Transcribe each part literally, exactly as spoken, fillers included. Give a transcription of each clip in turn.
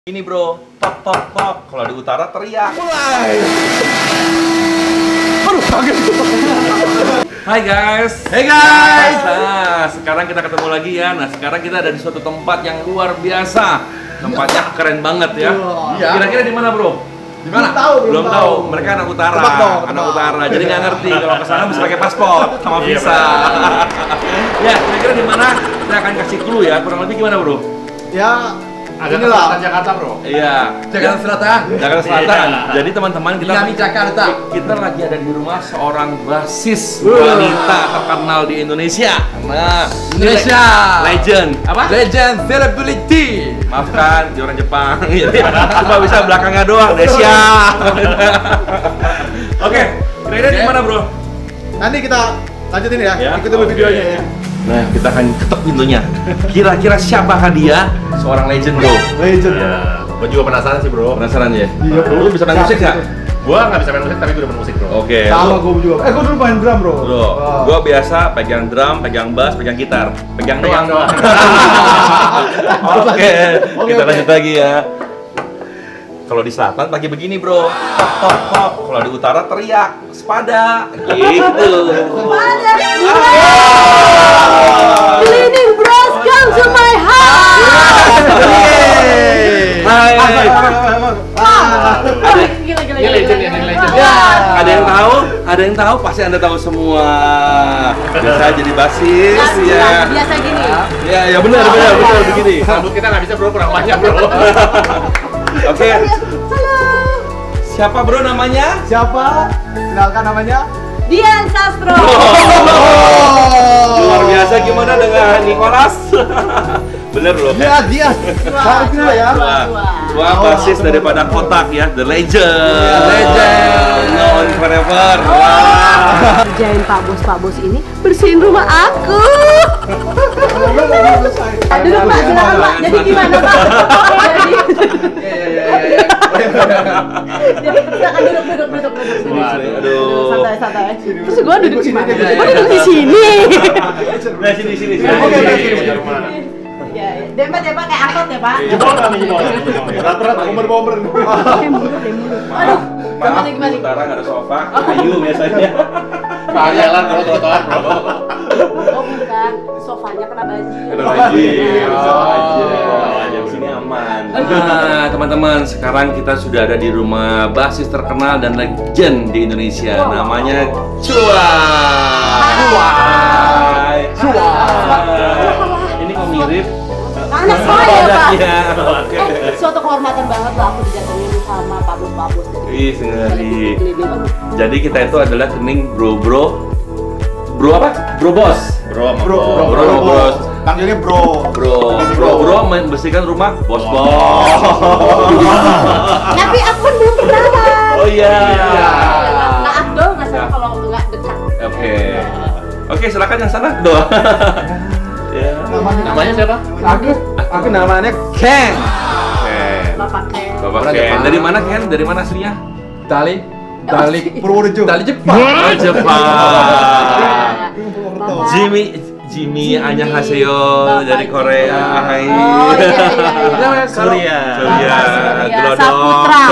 Ini bro, tok tok tok. Kalau di utara teriak. Mulai. Aduh, kaget. Hai guys. Hey guys. Nah, sekarang kita ketemu lagi ya. Nah, sekarang kita ada di suatu tempat yang luar biasa. Tempatnya keren banget ya. Iya. Kira-kira di mana bro? Di mana? Belum tahu, Belum tahu. Mereka anak utara. Tebak dong, Anak tebak. utara. Jadi nggak ngerti kalau ke sana bisa pakai paspor sama Iya, visa. Ya, kira-kira di mana? Saya akan kasih clue ya. Kurang lebih gimana bro? Ya, Ada inilah. selatan Jakarta, bro. Iya. Jakarta Selatan. Jakarta Selatan. Iya. Jadi teman-teman kita Dinami Jakarta. kita lagi ada di rumah seorang basis Wah. wanita terkenal di Indonesia. Nah, Indonesia. legend. Apa? Legend celebrity. Maafkan, dia orang Jepang. Jadi cuma bisa belakangnya doang, Desia. Oke, kira-kira di mana, Bro? Nanti kita lanjutin ya, Ya, ikutin dulu oke. videonya ya. Nah, kita akan ketok pintunya. Kira-kira siapakah dia? Seorang legend, Bro. Legend. Ya, gua juga penasaran sih, bro. Penasaran ya? Iya, Bro. Lu bisa main musik nggak? Gua nggak bisa main musik, tapi gua udah main musik, bro. Oke. Sama lu- gue juga. Eh, gue dulu main drum, bro. Bro, Wah. gua biasa pegang drum, pegang bass, pegang gitar, pegang Pegang doang. doang. Oke, Oke, kita oke. lanjut lagi ya. Kalau di selatan pagi begini bro, tok tok tok. Kalau di utara teriak, sepada, gitu. Father, cleaning bros, come to my house. Hai, hai. Gila, gila, Ini gila, legend gila, ya, ini gila. legend. Ya. Ada yang tahu? Ada yang tahu? Pasti anda tahu semua. Bisa jadi basis, Lagu, ya. lagu biasa gini. Ya, ya benar, benar, benar begini. Rambut kita nggak bisa, bro. Kurang banyak, bro. Oke, Halo. siapa bro namanya? Siapa? Kenalkan namanya. Dian Sastro. Luar biasa gimana dengan Nicholas? Bener loh Dia, kan? dia. Dua, Saya kenal ya. dua, Wah, dua. wah Oh, basis bener, daripada bener. kotak ya, the legend, Legend. known forever. Wah. Kerjain Pak Bos, Pak Bos ini bersihin rumah aku. Aduh, Pak, silakan Pak. Jadi gimana Pak? Jadi, jadi silakan duduk, duduk, duduk, duduk. duduk. Waduh. Aduh. Santai, santai. Terus gua duduk di mana? Sini, Gua duduk di sini. Nah sini sini sini. Oke, oke, Sini. oke. Ya, ya. Debat ya Pak, kayak angkot ya Pak. Jebol kami, jebol. Berat-berat, bomber-bomber. Kayak mulut, kayak mulut. Aduh, Maaf, gimana di gimana? utara nggak ada sofa, kayu biasanya. Jalan, bro. Trotoar, bro. Oh bukan, sofanya kena banjir. Ada banjir, Oh. bisa aja. Di sini aman. Nah, teman-teman, sekarang kita sudah ada di rumah basis terkenal dan legend di Indonesia. Wow. Namanya Cuan. Cuan. Cuan. Ini kok mirip? Anak saya Pak. Iya, oke. Eh, suatu kehormatan banget loh aku didatengin sama Pak Bos, Pak Bos. Ih, sekali. Keliling. Aduh. Jadi kita itu adalah kening bro bro bro apa? Bro bos. Bro, Bro, bro, Bro, bro, bos. Panggilnya bro. Bro, bro, bro membersihkan rumah bos bos. Tapi aku kan belum kenalan. Oh iya. Nggak afdol nggak salah kalau nggak dekat. Oke. Oke, silakan yang sana. Doa. Ya. Namanya. Namanya siapa? Aku, aku namanya Ken. Oke. Bapak Ken. Bapak Orang Ken. Jepang. Dari mana Ken? Dari mana aslinya? Dali. Dali. Purworejo. Dali Jepang. Oh, Jepang. Bapak- Jimmy Jimmy Annyeonghaseyo Bapak dari Korea. Hai. Oh iya iya iya. Surya. Surya. Bapak Surya Glodok. Saputra.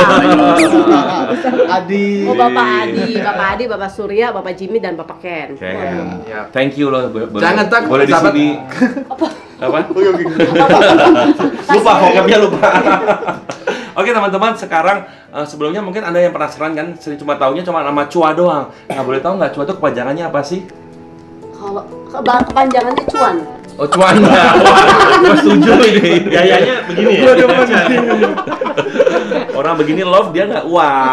Adi. Oh Bapak Adi, Bapak Adi, Bapak Surya, Bapak Jimmy dan Bapak Ken. Ken. Ya. Thank you loh. bo- boleh- Jangan takut, Boleh di sahabat. sini. Apa? Oke, oke. Lupa vocabnya lupa. Oke teman-teman, sekarang eh, sebelumnya mungkin Anda yang penasaran kan, sering cuma taunya cuma nama Cua doang. Nah, boleh tahu nggak Cua itu kepanjangannya apa sih? Kalau ke- kepanjangannya cuan. Oh, cuan ya. Gua setuju ini. Gayanya begini ya. Orang begini love dia nggak uang.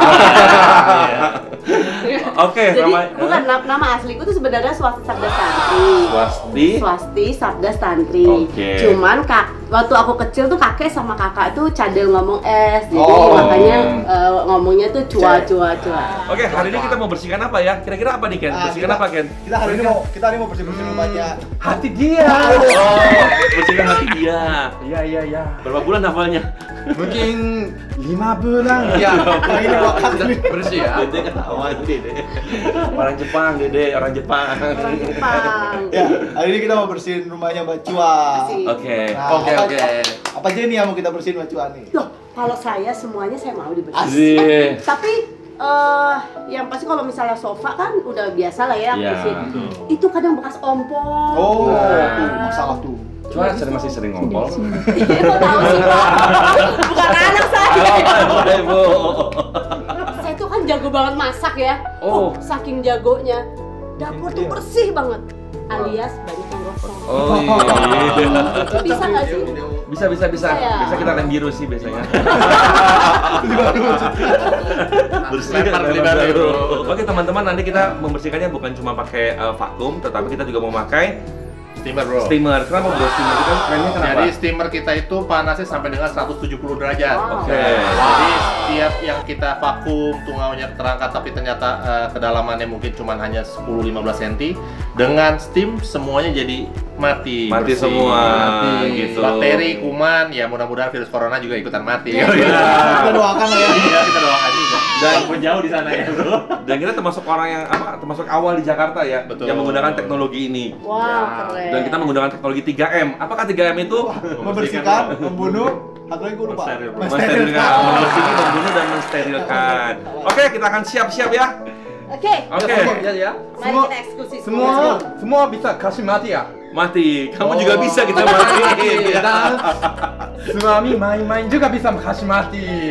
Oke, Jadi nama bukan na- nama asliku tuh sebenarnya Swasti Sabda Santri. Swasti. Swasti Sabda Santri. Oke. Cuman kak, waktu aku kecil tuh kakek sama kakak tuh cadel ngomong es, jadi Oh. makanya eh, ngomongnya tuh cua cua cua. Oke, hari ini kita mau bersihkan apa ya? Kira-kira apa nih Ken? Ah, Bersihkan kita- apa Ken? Kita hari ini mau kita hari ini mau bersih-bersih rumahnya. Hati dia. Oh, bersihkan hati dia. Iya, iya, iya. Berapa bulan hafalnya? Mungkin Lima bulan. Ya, nah ini waktu ini. bersih ya. Dede ketahuan Dede. Orang Jepang, Dede, orang Jepang. Orang Jepang. Ya, hari ini kita mau bersihin rumahnya Mbak Cua. Bersih. Oke. Nah, Oke, apa- oke. Apa aja nih yang mau kita bersihin Mbak Cua nih? Loh, Kalau saya semuanya saya mau dibersihkan. Asik. Tapi eh yang pasti kalau misalnya sofa kan udah biasa lah ya Iya, bersihin. betul. Itu kadang bekas ompong. Oh, Nah. tuh masalah tuh. Cuma sering masih sering ngompol. Iya, kok tahu sih Pak? Bukan anak saya. Ibu. Saya tuh kan jago banget masak ya. Oh. Saking jagonya, dapur tuh bersih banget. Alias banyak yang gosong. Oh iya. Bisa nggak sih? Bisa bisa bisa. Bisa ya? Bisa kita lem biru sih biasanya. Lempar beli baru, bro. Oke teman-teman, nanti kita membersihkannya bukan cuma pakai uh, vakum, tetapi kita juga mau pakai Steamer, bro. steamer. Kenapa bro steamer? Itu kan trennya kenapa? Jadi steamer kita itu panasnya sampai dengan seratus tujuh puluh derajat. Wow. Oke. Jadi setiap yang kita vakum tungaunya terangkat tapi ternyata eh, kedalamannya mungkin cuma hanya sepuluh sampai lima belas sentimeter, dengan steam semuanya jadi mati. Mati bersih. semua, Mati. gitu. Bakteri, kuman, ya mudah-mudahan virus corona juga ikutan mati. Iya. Kita doakan lah ya. Iya, kita doakan juga. Dan- Walaupun jauh di sana ya, bro. Dan kita termasuk orang yang apa? Termasuk awal di Jakarta ya, Betul. yang menggunakan teknologi ini. Wow, Ya. keren. Dan kita menggunakan teknologi tiga M. Apakah tiga M itu? Membersihkan, membunuh, atau lagi gue lupa. Mensteril. Mensterilkan, membersihkan, membunuh dan mensterilkan. Oke, kita akan siap-siap ya. Oke, Oke. Ya, ya. mari Semua- kita eksekusi Semua semua bisa kasih mati ya. Mati. Kamu Oh. juga bisa kita mati. Dan suami main-main juga bisa kasih mati.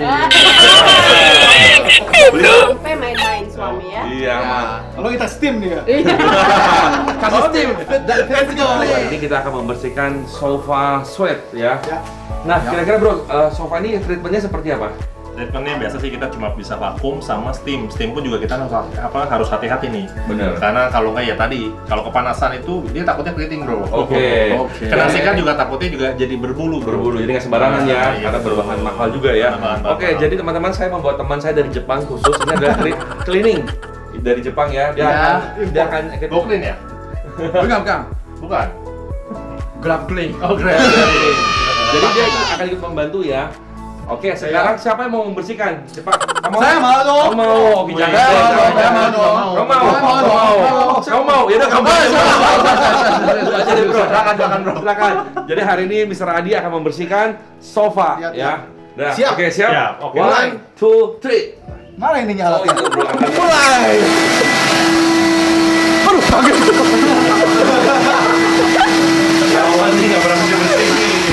Sampai main-main suami ya. Iya, Mak. Kalau kita steam nih ya. Kasih steam. Let's go. Ini kita akan membersihkan sofa sweat ya. Ya. Nah, kira-kira bro, eh, sofa ini treatmentnya seperti apa? Treatmentnya biasa sih kita cuma bisa vakum sama steam. Steam pun juga kita harus apa harus hati-hati nih. Bener. Karena kalau nggak ya tadi, kalau kepanasan itu dia takutnya keriting, bro. Oke. Oke. Kena sikat juga takutnya juga jadi berbulu, bro. Berbulu, jadi nggak sembarangan ya, Nah, iya, karena betul. berbahan mahal juga ya. Karena bahan Oke, mahal. jadi teman-teman saya membawa teman saya dari Jepang khusus, ini adalah cli- cleaning dari Jepang ya. Dia Ya, akan dia akan Goklin ya? Bukan bukan. Bukan. Grab clean. Oh, keren. Jadi dia akan ikut membantu ya. Oke, sekarang siapa yang mau membersihkan? Jepang. Kamu Saya mau dong. Kamu mau? Oke, Saya jangan. mau dong, Jangan. saya mau dong. Kamu mau? Saya mau Kamu dong. mau? Kamu mau? Ya udah kamu. Jadi bro, Silakan, silakan, bro. silakan. Jadi hari ini mister Adi akan membersihkan sofa Siap, ya. Dah, Siap. oke siap. Siap, oke. One, two, three. Mana ininya Oh, alatnya? itu bro. Mulai. Aduh, kaget. Jawaban nih nggak pernah bisa bersih.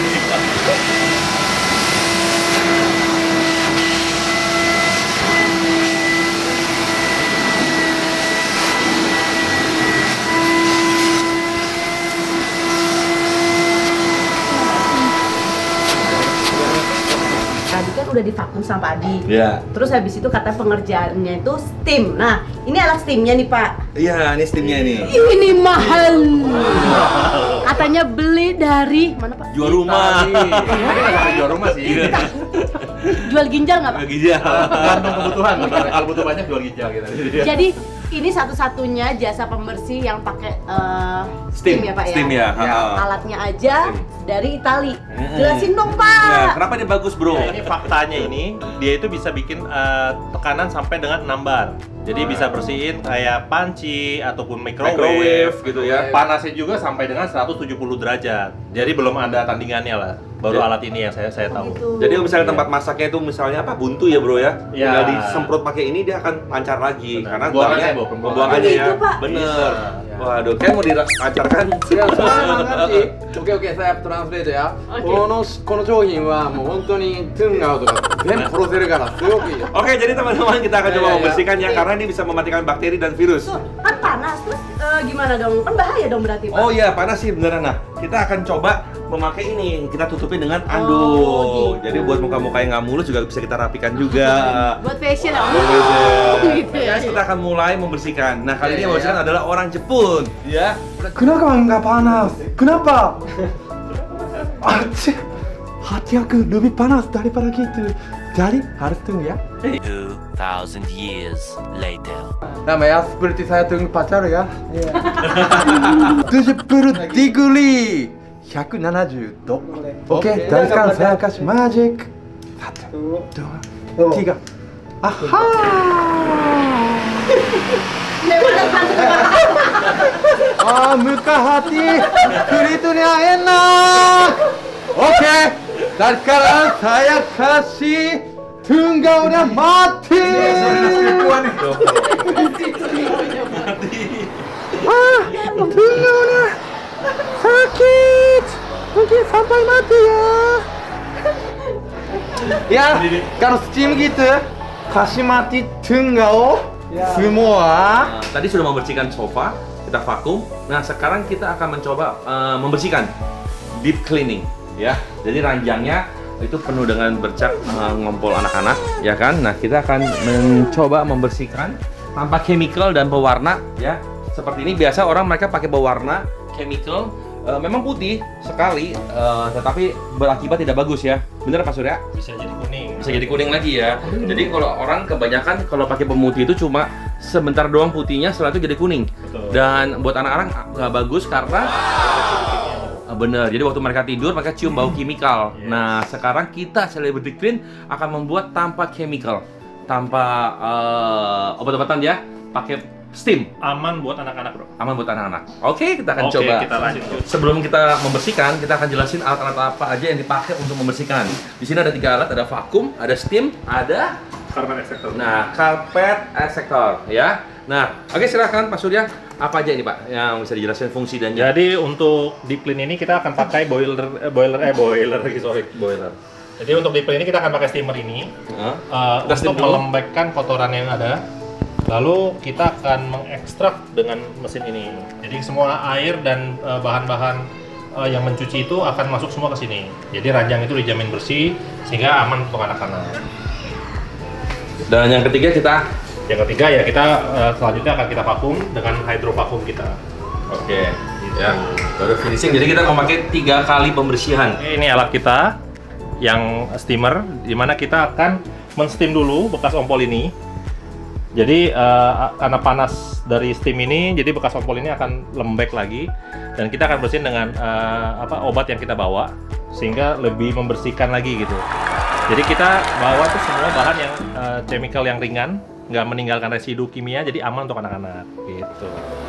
Tadi kan udah divakum sama Pak Adi. Iya. Terus habis itu kata pengerjaannya itu steam. Nah, ini alat steamnya nih Pak. Iya, ini steamnya ini. Ini mahal. Katanya beli dari mana Pak? Jual rumah. Ini jual rumah sih. Jual ginjal nggak Pak? Bagi dia. Tergantung kebutuhan. Kalau butuh banyak jual ginjal gitu. Jadi ini satu-satunya jasa pembersih yang pakai eh, steam, ya Pak Steam ya. ya. ha-ha. Alatnya aja dari Itali. Mm-mm. Jelasin dong Nah, Pak. kenapa dia bagus bro? Nah, ini faktanya ini dia itu bisa bikin eh, tekanan sampai dengan enam bar. Jadi bisa bersihin kayak panci ataupun microwave. Microwave gitu ya. Panasnya juga sampai dengan seratus tujuh puluh derajat. Jadi belum ada tandingannya lah. Baru Ya. alat ini yang saya saya tahu. Gitu. Jadi kalau misalnya tempat masaknya itu misalnya apa buntu ya bro ya, Ya. tinggal disemprot pakai ini dia akan lancar lagi Benar. karena Pembuangannya, buangnya Bu, pembuangan. pembuangannya ya. Gitu, Pak. Bener. Bisa. Waduh, kayak mau dilancarkan. Oke oke saya translate ya. Oke. このこの商品はもう本当にトゥンガウとか全部殺せるからすごくいいよ。 Oke, jadi teman-teman kita akan Ya, coba ya, ya. membersihkan ya Oke. karena ini bisa mematikan bakteri dan virus. Tuh, kan panas terus eh, gimana dong? Kan bahaya dong berarti Pak. Oh iya, panas sih beneran. Nah, kita akan coba memakai ini. Kita tutupin dengan Oh, anduk. gitu. Jadi buat muka-muka yang nggak mulus juga bisa kita rapikan juga. Buat fashion ya. Buat fashion. Gitu ya. Guys, kita akan mulai membersihkan. Nah, kali ini Ya, yang ya, membersihkan ya. adalah orang Jepun. Ya. Kenapa nggak panas? Kenapa? Aceh, hati aku lebih panas daripada gitu. Jadi harus tunggu ya. Two thousand years later. Nama ya seperti saya tunggu pacar ya. tujuh puluh degree, seratus tujuh puluh度. Oke, dari sekarang saya kasih magic. Satu, dua, tiga. Aha. Ah, muka hati, kulitnya enak. Oke, Dan sekarang saya kasih tunggaunya mati. Ah, tunggaunya sakit. Mungkin sampai mati ya. Ya, kalau steam gitu, kasih mati tunggau semua. Nah, tadi sudah membersihkan sofa, kita vakum. Nah, sekarang kita akan mencoba uh, membersihkan deep cleaning, ya. Jadi ranjangnya itu penuh dengan bercak uh, ngompol anak-anak, ya kan? Nah, kita akan mencoba membersihkan tanpa chemical dan pewarna, ya. Seperti ini biasa orang mereka pakai pewarna chemical, uh, memang putih sekali, uh, tetapi berakibat tidak bagus ya. Bener Pak Surya? Bisa jadi kuning. Bisa jadi kuning lagi ya. Jadi kalau orang kebanyakan kalau pakai pemutih itu cuma sebentar doang putihnya, setelah itu jadi kuning. Betul. Dan buat anak-anak nggak bagus karena bener. Jadi waktu mereka tidur mereka cium bau kimikal. Yes. Nah sekarang kita Celebrity Clean akan membuat tanpa chemical, tanpa uh, obat-obatan ya, pakai steam. Aman buat anak-anak, bro. Aman buat anak-anak. Oke, kita akan Oke, coba. kita lanjut. Sebelum kita membersihkan, kita akan jelasin alat-alat apa aja yang dipakai untuk membersihkan. Di sini ada tiga alat, ada vakum, ada steam, ada Carbon extractor. nah carpet extractor ya. Nah, oke silakan Pak Surya. Apa aja ini Pak yang bisa dijelaskan fungsi dan Jadi untuk deep clean ini kita akan pakai boiler, eh, boiler, eh boiler lagi sorry. boiler? Jadi untuk deep clean ini kita akan pakai steamer ini Hah? uh, Kita steam untuk dulu. melembekkan kotoran yang ada. Lalu kita akan mengekstrak dengan mesin ini. Jadi semua air dan uh, bahan-bahan uh, yang mencuci itu akan masuk semua ke sini. Jadi ranjang itu dijamin bersih sehingga aman untuk anak-anak. Dan yang ketiga kita Yang ketiga ya kita uh, selanjutnya akan kita vakum dengan hydro vakum kita. oke ya baru finishing. Jadi kita mau pakai tiga kali pembersihan. Ini alat kita yang steamer, dimana kita akan men-steam dulu bekas ompol ini. Jadi uh, karena panas dari steam ini, jadi bekas ompol ini akan lembek lagi, dan kita akan bersihin dengan uh, apa obat yang kita bawa, sehingga lebih membersihkan lagi gitu. Jadi kita bawa tuh semua bahan yang uh, chemical yang ringan, nggak meninggalkan residu kimia, jadi aman untuk anak-anak gitu.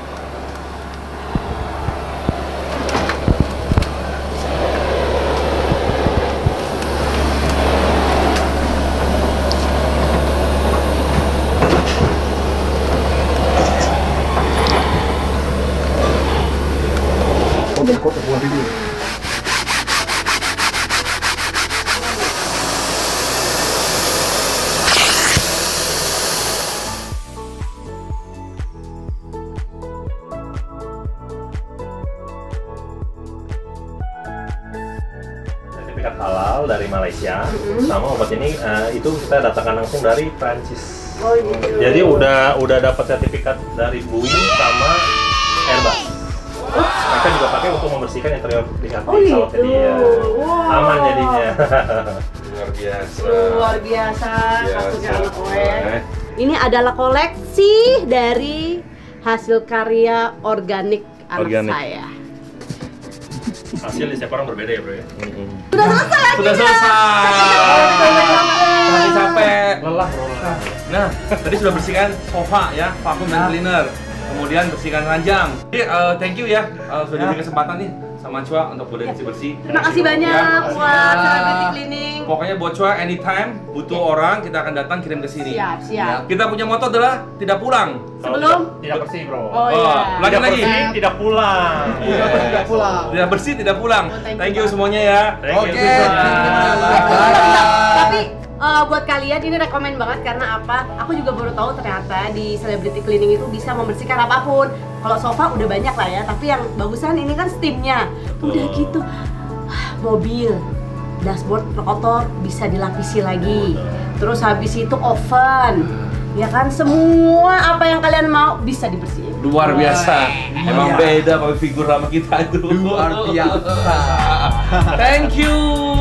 Sertifikat halal dari Malaysia, sama obat ini uh, itu kita datangkan langsung dari Prancis. Oh gitu. Jadi udah udah dapat sertifikat dari Boeing sama Airbus. Mereka juga pakai untuk membersihkan interior di Oh gitu. pesawatnya dia. Wow. Aman jadinya. Luar biasa. Luar biasa, kasusnya Biasa. anak gue. Ini adalah koleksi dari hasil karya organik anak Organik. saya. Hasil di setiap orang berbeda ya, bro ya. Sudah selesai. Sudah selesai. Nanti capek. Lelah, bro. lelah. Nah, tadi sudah bersihkan sofa ya, vakum dan cleaner. Kemudian bersihkan ranjang. Jadi uh, thank you ya, uh, sudah diberi kesempatan nih sama Chua untuk boleh bersih-bersih. Terima kasih banyak Ya. buat Celebrity Cleaning. Pokoknya buat Chua anytime butuh orang kita akan datang kirim ke sini. Siap, siap. Ya, kita punya moto adalah tidak pulang. Kalau Sebelum? tidak, tidak bersih, bro. Oh iya. lagi Tidak lagi. bersih, tidak pulang. Tidak tidak pulang. Tidak bersih tidak pulang. Oh, thank you, Thank you Pak. semuanya ya. Thank you, Oke. Susan. Tapi uh, buat kalian ini rekomen banget karena apa? Aku juga baru tahu ternyata di Celebrity Cleaning itu bisa membersihkan apapun. Kalau sofa udah banyak lah ya, tapi yang bagusan ini kan steamnya. Udah gitu, mobil, dashboard kotor bisa dilapisi lagi. Terus habis itu oven, ya kan semua apa yang kalian mau bisa dibersihin. Luar biasa. Emang Iya. beda kalau figur lama kita itu. Luar biasa. Thank you.